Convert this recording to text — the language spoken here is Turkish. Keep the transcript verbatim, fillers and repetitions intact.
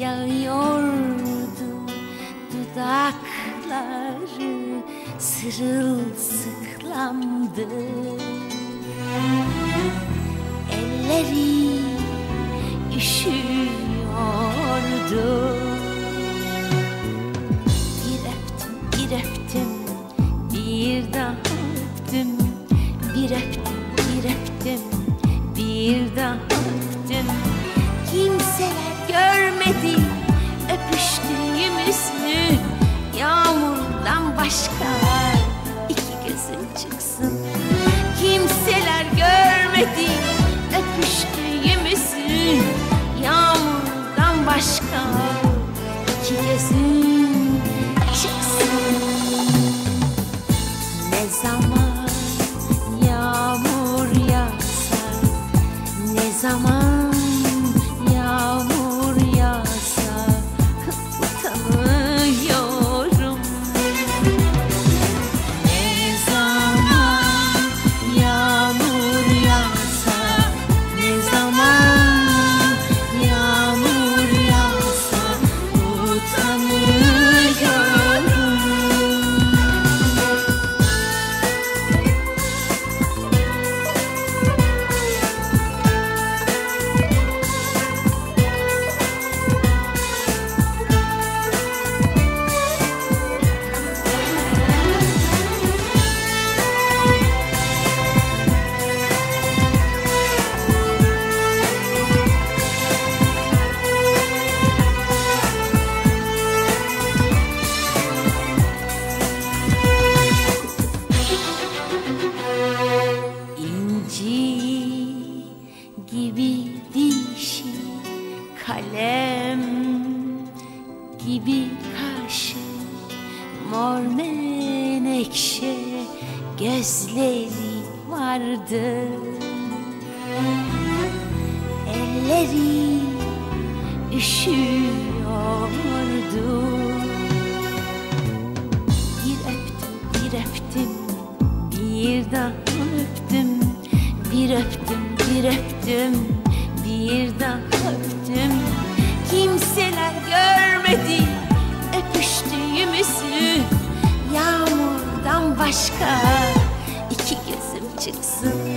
yağıyordu dudakları sırılsıklamdı. Elleri üşüyordu. Bir öptüm, bir öptüm, bir daha öptüm. Bir öptüm, bir öptüm, bir daha öptüm. Kimseler görmedi öpüştüğümüzü. Yağmurdan başka iki gözüm çıksın. Kimseler görmedi öpüştüğümüzü. Yağmurdan başka iki gözüm çıksın. Ne zaman yağmur yağsa, ne zaman yağmur yağsa utanıyorum. Ne zaman yağmur yağsa, ne zaman yağmur yağsa utanıyorum. Gibi dişi, kalem gibi kaşı, mor menekşe gözleri vardı. Elleri üşüyordu. Bir öptüm, bir öptüm, bir daha öptüm. Bir öptüm, bir öptüm, bir daha öptüm. Kimseler görmedi öpüştüğümüzü. Yağmurdan başka iki gözüm çıksın.